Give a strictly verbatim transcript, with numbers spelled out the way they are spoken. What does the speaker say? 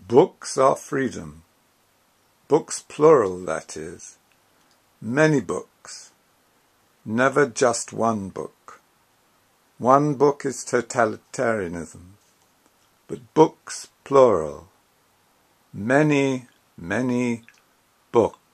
Books are freedom. Books plural, that is. Many books. Never just one book. One book is totalitarianism. But books plural. Many, many books.